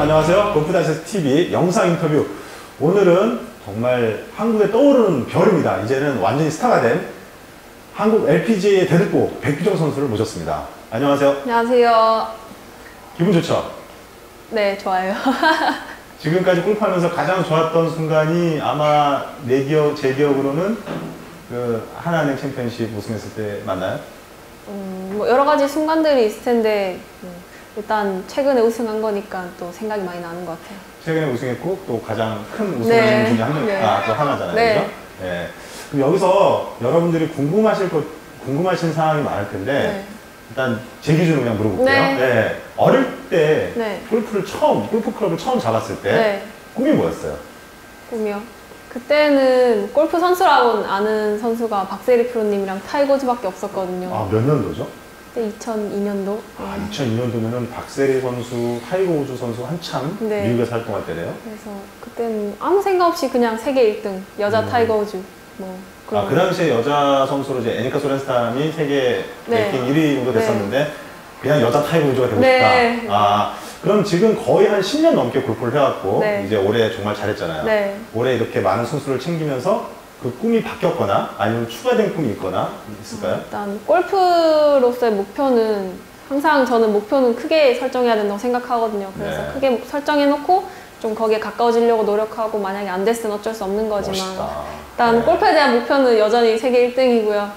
안녕하세요. 골프다이스 TV 영상 인터뷰. 오늘은 정말 한국에 떠오르는 별입니다. 이제는 완전히 스타가 된 한국 LPGA의 대들보 백규정 선수를 모셨습니다. 안녕하세요. 안녕하세요. 기분 좋죠? 네, 좋아요. 지금까지 골프하면서 가장 좋았던 순간이 아마 제 기억으로는 그 하나은행 챔피언십 우승했을 때 맞나요? 뭐 여러 가지 순간들이 있을 텐데 일단 최근에 우승한 거니까 또 생각이 많이 나는 것 같아요. 최근에 우승했고 또 가장 큰 우승 네. 중에 한 명, 네. 또 하나잖아요. 네. 그죠? 네. 그럼 여기서 여러분들이 궁금하신 사항이 많을 텐데 네. 일단 제 기준으로 그냥 물어볼게요. 네. 네. 어릴 때 네. 골프 클럽을 처음 잡았을 때 네. 꿈이 뭐였어요? 꿈이요? 그때는 골프 선수라고는 아는 선수가 박세리 프로님이랑 타이거즈밖에 없었거든요. 아, 몇 년도죠? 그때 2002년도. 아, 2002년도면은 박세리 선수, 타이거 우즈 선수 한참 네. 미국에서 활동할 때래요. 그래서 그때는 아무 생각 없이 그냥 세계 1등, 여자 타이거 우즈 뭐 그런. 아, 그 당시에 여자 선수로 이제 애니카 소렌스탐이 세계 네. 랭킹 1위 정도 됐었는데 그냥 여자 타이거 우즈가 되고 네. 싶다. 아, 그럼 지금 거의 한 10년 넘게 골프를 해왔고 네. 이제 올해 정말 잘했잖아요. 네. 올해 이렇게 많은 선수를 챙기면서 그 꿈이 바뀌었거나 아니면 추가된 꿈이 있거나 있을까요? 일단 골프로서의 목표는 항상 저는 목표는 크게 설정해야 된다고 생각하거든요. 그래서 네. 크게 설정해놓고 좀 거기에 가까워지려고 노력하고 만약에 안 됐으면 어쩔 수 없는 거지만 멋있다. 일단 네. 골프에 대한 목표는 여전히 세계 1등이고요.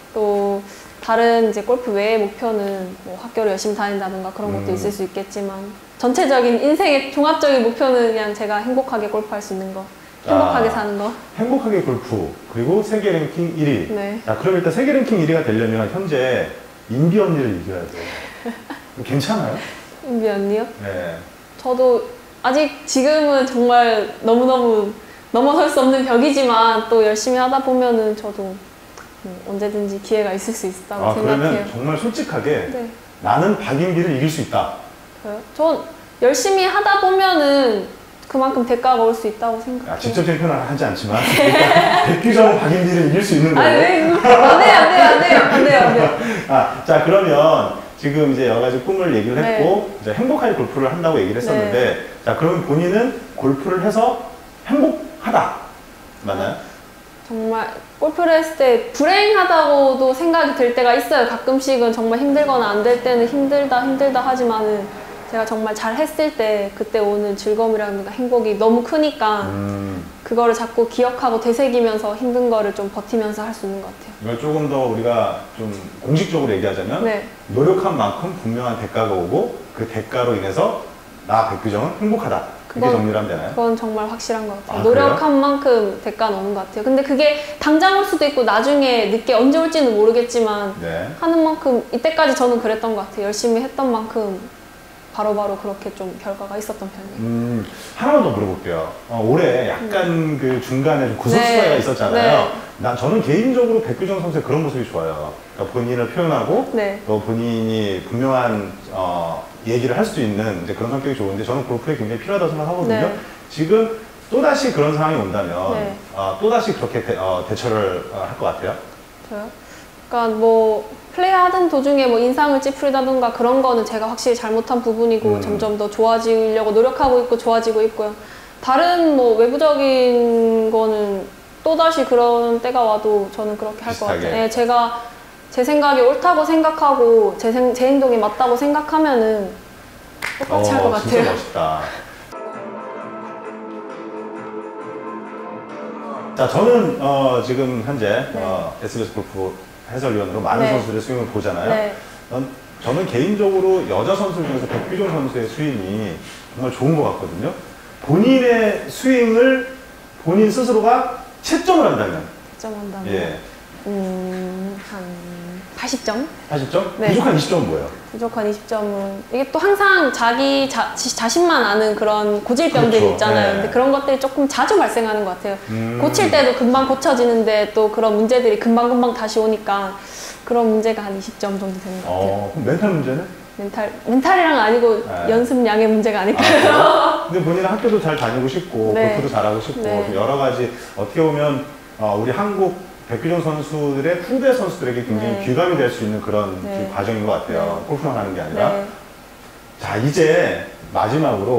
또 다른 이제 골프 외의 목표는 뭐 학교를 열심히 다닌다든가 그런 것도 있을 수 있겠지만 전체적인 인생의 종합적인 목표는 그냥 제가 행복하게 골프할 수 있는 거, 행복하게 사는 거. 행복하게 골프 그리고 세계 랭킹 1위. 네. 자, 그럼 일단 세계 랭킹 1위가 되려면 현재 인비 언니를 이겨야 돼요. 괜찮아요? 은비 언니요? 네. 저도 아직 지금은 정말 너무너무 넘어설 수 없는 벽이지만 또 열심히 하다 보면은 저도 언제든지 기회가 있을 수 있다고 생각해요. 그러면 정말 솔직하게 네. 나는 박인비를 이길 수 있다. 저요? 전 열심히 하다 보면은 그만큼 대가가 올 수 있다고 생각해요. 아, 직접 쟁표는 하지 않지만 일단 백규정 박인비를 이길 수 있는 거예요. 네. 안 돼요. 아, 자, 그러면 지금 이제 여러 가지 꿈을 얘기를 네. 했고 이제 행복하게 골프를 한다고 얘기를 했었는데 네. 자, 그러면 본인은 골프를 해서 행복하다. 맞나요? 정말 골프를 했을 때 불행하다고도 생각이 들 때가 있어요. 가끔씩은 정말 힘들거나 안 될 때는 힘들다 하지만은 제가 정말 잘 했을 때 그때 오는 즐거움이라든가 행복이 너무 크니까 그거를 자꾸 기억하고 되새기면서 힘든 거를 좀 버티면서 할 수 있는 것 같아요. 이걸 조금 더 우리가 좀 공식적으로 얘기하자면 네. 노력한 만큼 분명한 대가가 오고 그 대가로 인해서 나 백규정은 행복하다. 그게 정리를 하면 되나요? 그건 정말 확실한 것 같아요. 아, 노력한 그래요? 만큼 대가는 오는 것 같아요. 근데 그게 당장 올 수도 있고 나중에 늦게 언제 올지는 모르겠지만 네. 하는 만큼 이때까지 저는 그랬던 것 같아요. 열심히 했던 만큼 바로바로 그렇게 좀 결과가 있었던 편이에요. 하나만 더 물어볼게요. 올해 약간 그 중간에 좀 구석수다가 네. 있었잖아요. 저는 개인적으로 백규정 선수의 그런 모습이 좋아요. 그러니까 본인을 표현하고 네. 또 본인이 분명한 얘기를 할 수 있는 이제 그런 성격이 좋은데 저는 골프에 굉장히 필요하다고 생각하거든요. 네. 지금 또다시 그런 상황이 온다면 네. 또다시 그렇게 대처를 할 것 같아요? 저요? 그러니까 뭐 플레이하던 도중에 뭐 인상을 찌푸리다던가 그런 거는 제가 확실히 잘못한 부분이고 점점 더 좋아지려고 노력하고 있고 좋아지고 있고요. 다른 뭐 외부적인 거는 또다시 그런 때가 와도 저는 그렇게 할 것 비슷하게. 같아요. 네, 제가 제 생각이 옳다고 생각하고 제 행동이 맞다고 생각하면은 똑같이 할 것 같아요. 진짜 멋있다. 자, 저는 지금 현재 SBS 골프 해설위원으로 많은 네. 선수들의 스윙을 보잖아요. 네. 저는 개인적으로 여자 선수 중에서 백규정 선수의 스윙이 정말 좋은 것 같거든요. 본인의 스윙을 본인 스스로가 채점을 한다면 득점한다면 예. 한 80점? 80점? 네. 부족한 20점은 뭐예요? 부족한 20점은 이게 또 항상 자기 자신만 아는 그런 고질병들이 그렇죠. 있잖아요. 네. 근데 그런 것들이 조금 자주 발생하는 것 같아요. 고칠 때도 금방 고쳐지는데 또 그런 문제들이 금방금방 다시 오니까 그런 문제가 한 20점 정도 되는 것 같아요. 그럼 멘탈 문제는? 멘탈이랑 아니고 네. 연습량의 문제가 아닐까요? 그래요? 근데 본인은 학교도 잘 다니고 싶고 네. 골프도 잘하고 싶고 네. 여러 가지 어떻게 보면 우리 한국 백규정 선수들의 후배 선수들에게 굉장히 네. 귀감이 될 수 있는 그런 네. 그 과정인 것 같아요. 네. 골프만 하는 게 아니라. 네. 자, 이제 마지막으로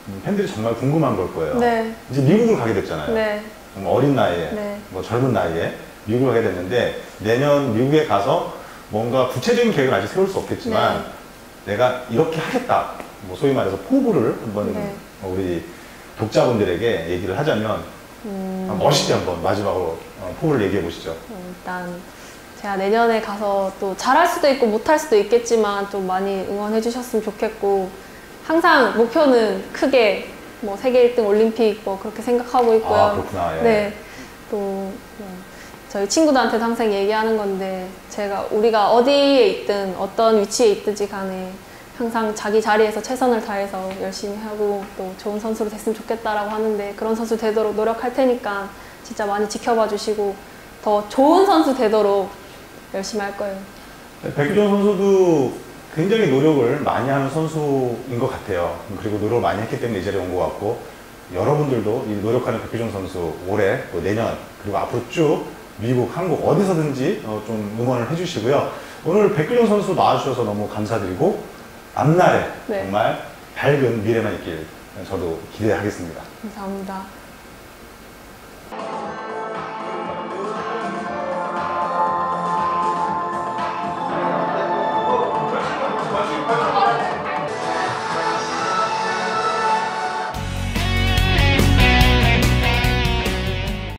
팬들이 정말 궁금한 걸 거예요. 네. 이제 미국을 가게 됐잖아요. 네. 정말 어린 나이에, 네. 뭐 젊은 나이에 미국을 가게 됐는데 내년 미국에 가서 뭔가 구체적인 계획을 아직 세울 수 없겠지만 내가 이렇게 하겠다. 뭐 소위 말해서 포부를 한번 네. 우리 독자분들에게 얘기를 하자면 멋있게 한번 마지막으로 포부를 얘기해 보시죠. 일단 제가 내년에 가서 또 잘할 수도 있고 못할 수도 있겠지만 좀 많이 응원해 주셨으면 좋겠고 항상 목표는 크게 뭐 세계 1등 올림픽 뭐 그렇게 생각하고 있고요. 아, 그렇구나. 예. 네. 또 저희 친구들한테도 항상 얘기하는 건데 우리가 어디에 있든 어떤 위치에 있든지 간에 항상 자기 자리에서 최선을 다해서 열심히 하고 또 좋은 선수로 됐으면 좋겠다라고 하는데 그런 선수 되도록 노력할 테니까 진짜 많이 지켜봐 주시고 더 좋은 선수 되도록 열심히 할 거예요. 백규정 선수도 굉장히 노력을 많이 하는 선수인 것 같아요. 그리고 노력을 많이 했기 때문에 이 자리에 온 것 같고 여러분들도 이 노력하는 백규정 선수 올해 또 내년 그리고 앞으로 쭉 미국, 한국 어디서든지 좀 응원을 해주시고요. 오늘 백규정 선수 나와주셔서 너무 감사드리고 앞날에 네. 정말 밝은 미래만 있길 저도 기대하겠습니다. 감사합니다.